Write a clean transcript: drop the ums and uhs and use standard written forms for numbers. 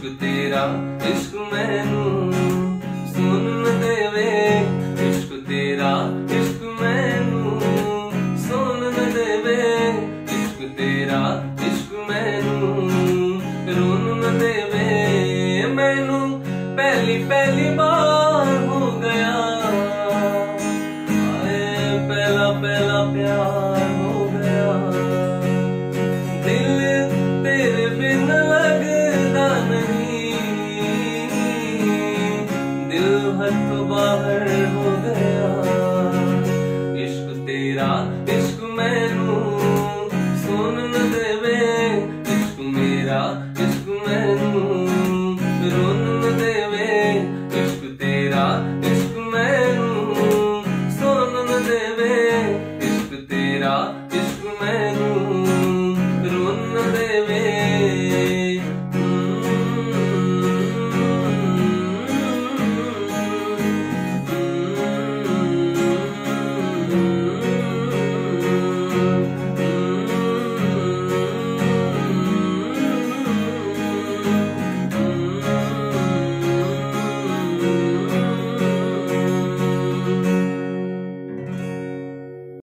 इश्क तेरा इश्क मैनू सुन न देवे, इश्क तेरा इश्क मैनू सुन न देवे, इश्क तेरा इश्क मैनू रुन न देवे। मैनू पहली पहली बार